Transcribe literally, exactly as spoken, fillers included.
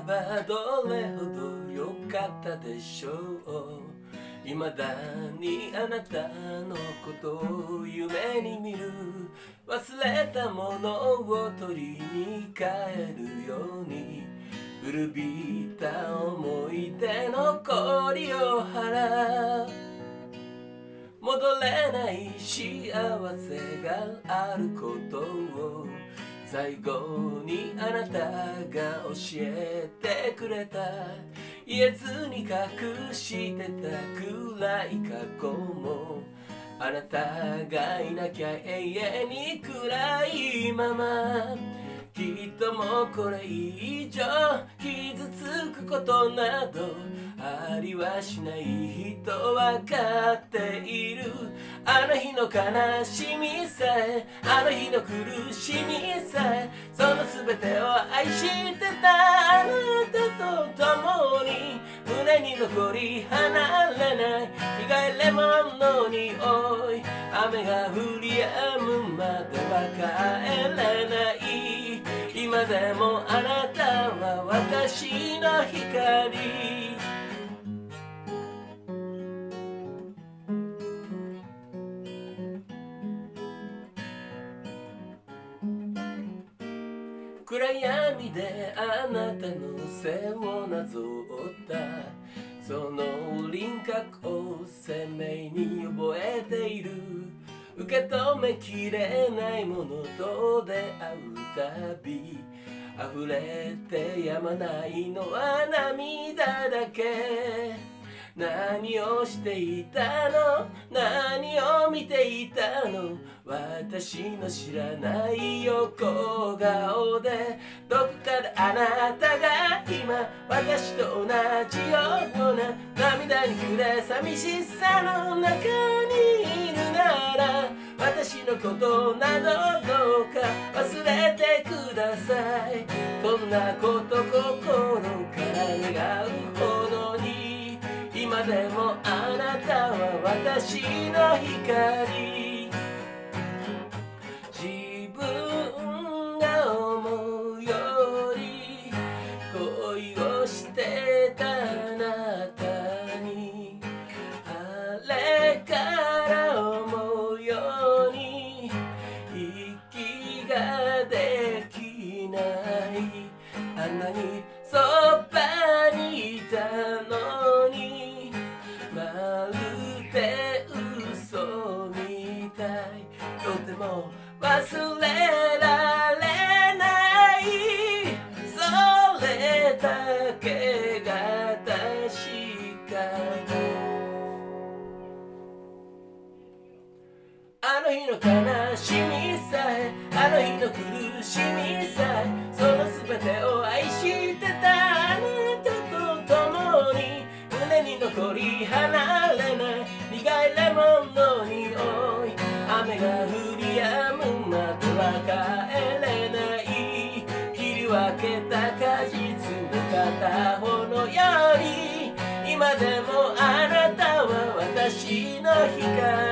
ばどれほど良かったでしょう。未だにあなたのことを夢に見る。忘れたものを取りに帰るように、古びた思い出の氷を払う。戻れない幸せがあることを最後にあなたが教えてくれた。言えずに隠してた暗い過去も、あなたがいなきゃ永遠に暗いまま。きっともうこれ以上傷つくことなどありはしないとわかっている。あの日の悲しみさえ、あの日の苦しみさえ、その全てを愛してたあなたと共に、胸に残り離れない苦いレモンの匂い。雨が降り止むまでは帰れない。今でもあなたは私の光。暗闇であなたの背をなぞったその輪郭を鮮明に覚えている。受け止めきれないものと出会うたび、溢れてやまないのは涙だけ。何をしていたの、何を見ていたの、私の知らない横顔で、どこかであなたが今私と同じような涙に暮れ寂しさの中にいるなら、私のことなどどうか忘れてください。こんなこと心から願うほどに、今でもあなたは私の光。自分が思うより恋をしてたあなたに、あれから思うように息ができない。あんなにそばにいたのに、まるで嘘みたい。とても忘れられない、それだけが確か。あの日の悲しみさえ、あの日の苦しみさえ、その全てを愛してたあなたと共に、胸に残り離れない苦いレモンの匂い。雨が降り止むまでは帰れない。切り分けた果実の片方のように、今でもあなたは私の光。